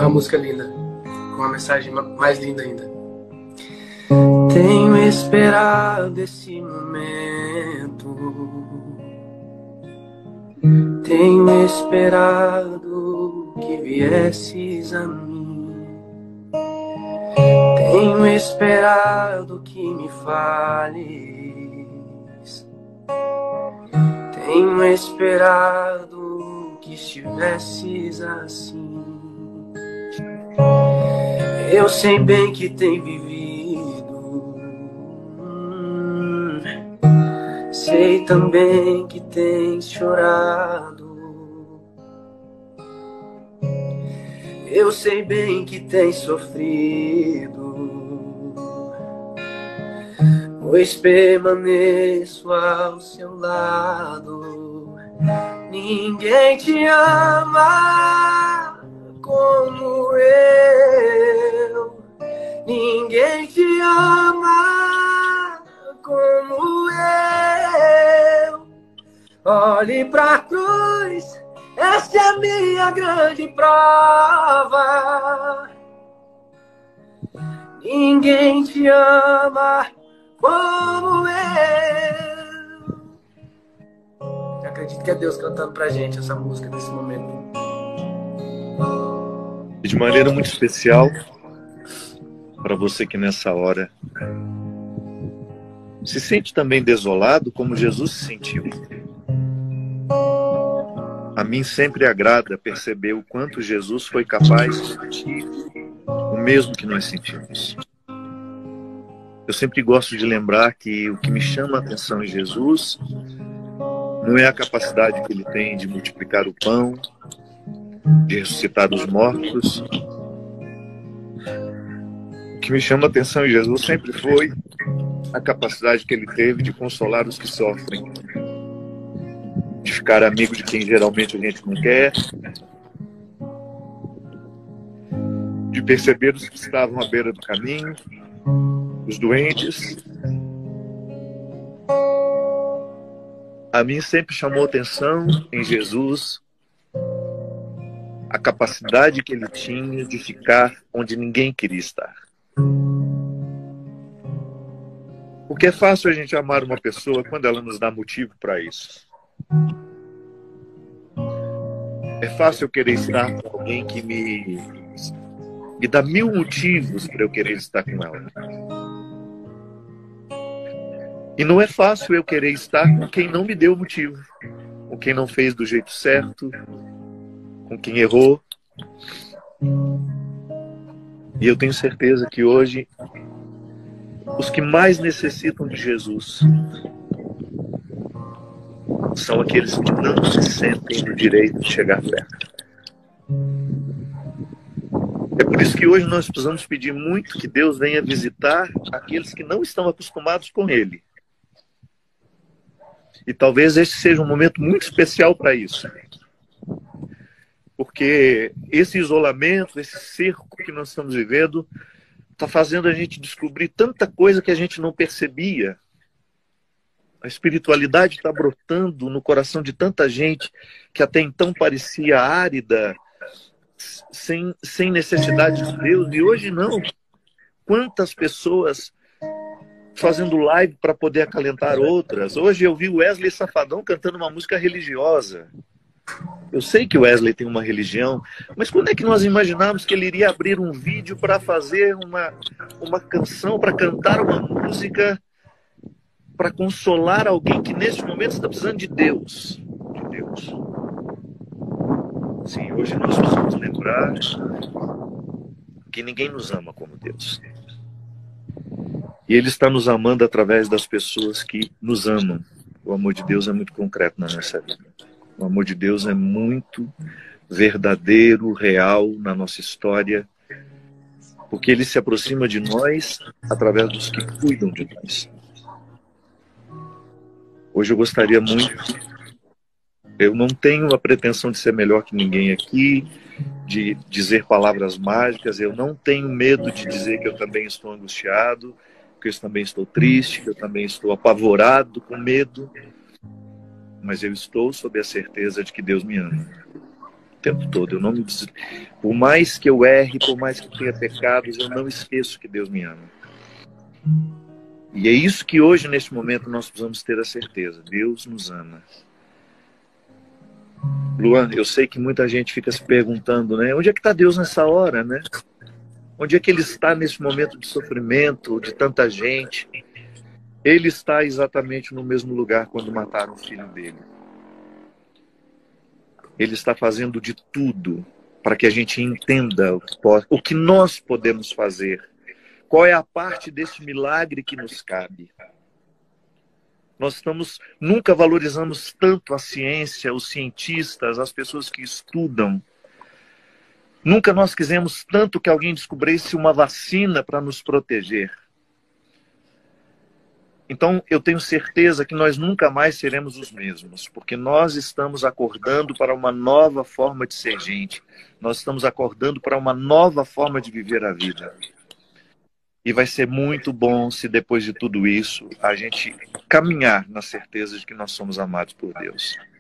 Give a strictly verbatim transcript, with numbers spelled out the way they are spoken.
uma música linda, com uma mensagem mais linda ainda. Tenho esperado esse momento, tenho esperado que viesses a mim, tenho esperado que me fales, tenho esperado que estivesses assim. Eu sei bem que tem vivido, hum, sei também que tens chorado, eu sei bem que tens sofrido, pois permaneço ao seu lado. Ninguém te ama como eu, ninguém te ama como eu. Olhe pra cruz, essa é a minha grande prova. Ninguém te ama como eu. Eu acredito que é Deus cantando pra gente essa música nesse momento. De maneira muito especial, para você que nessa hora se sente também desolado, como Jesus se sentiu. A mim sempre agrada perceber o quanto Jesus foi capaz de sentir o mesmo que nós sentimos. Eu sempre gosto de lembrar que o que me chama a atenção em Jesus não é a capacidade que ele tem de multiplicar o pão, de ressuscitar os mortos. O que me chama a atenção em Jesus sempre foi a capacidade que ele teve de consolar os que sofrem, de ficar amigo de quem geralmente a gente não quer, de perceber os que estavam à beira do caminho, os doentes. A mim sempre chamou atenção em Jesus a capacidade que ele tinha de ficar onde ninguém queria estar. Porque é fácil a gente amar uma pessoa quando ela nos dá motivo para isso. É fácil eu querer estar com alguém que me, me dá mil motivos para eu querer estar com ela. E não é fácil eu querer estar com quem não me deu motivo, com quem não fez do jeito certo, com quem errou. E eu tenho certeza que hoje os que mais necessitam de Jesus são aqueles que não se sentem no direito de chegar perto. É por isso que hoje nós precisamos pedir muito que Deus venha visitar aqueles que não estão acostumados com Ele. E talvez esse seja um momento muito especial para isso. Porque esse isolamento, esse cerco que nós estamos vivendo, está fazendo a gente descobrir tanta coisa que a gente não percebia. A espiritualidade está brotando no coração de tanta gente que até então parecia árida, sem, sem necessidade de Deus. E hoje não. Quantas pessoas fazendo live para poder acalentar outras. Hoje eu vi o Wesley Safadão cantando uma música religiosa. Eu sei que o Wesley tem uma religião, mas quando é que nós imaginávamos que ele iria abrir um vídeo para fazer uma, uma canção, para cantar uma música, para consolar alguém que neste momento está precisando de Deus? De Deus. Sim, hoje nós precisamos lembrar que ninguém nos ama como Deus. E Ele está nos amando através das pessoas que nos amam. O amor de Deus é muito concreto na nossa vida. O amor de Deus é muito verdadeiro, real na nossa história, porque Ele se aproxima de nós através dos que cuidam de nós. Hoje eu gostaria muito, eu não tenho a pretensão de ser melhor que ninguém aqui, de dizer palavras mágicas, eu não tenho medo de dizer que eu também estou angustiado, que eu também estou triste, que eu também estou apavorado, com medo, mas eu estou sob a certeza de que Deus me ama. tempo todo. Eu não me des... Por mais que eu erre, por mais que eu tenha pecados, eu não esqueço que Deus me ama. E é isso que hoje, neste momento, nós precisamos ter a certeza. Deus nos ama. Luan, eu sei que muita gente fica se perguntando, né? Onde é que está Deus nessa hora, né? Onde é que Ele está nesse momento de sofrimento, de tanta gente? Ele está exatamente no mesmo lugar quando mataram o filho dele. Ele está fazendo de tudo para que a gente entenda o que, pode, o que nós podemos fazer. Qual é a parte desse milagre que nos cabe? Nós estamos, nunca valorizamos tanto a ciência, os cientistas, as pessoas que estudam. Nunca nós quisemos tanto que alguém descobrisse uma vacina para nos proteger. Então, eu tenho certeza que nós nunca mais seremos os mesmos, porque nós estamos acordando para uma nova forma de ser gente. Nós estamos acordando para uma nova forma de viver a vida. E vai ser muito bom se depois de tudo isso, a gente caminhar na certeza de que nós somos amados por Deus.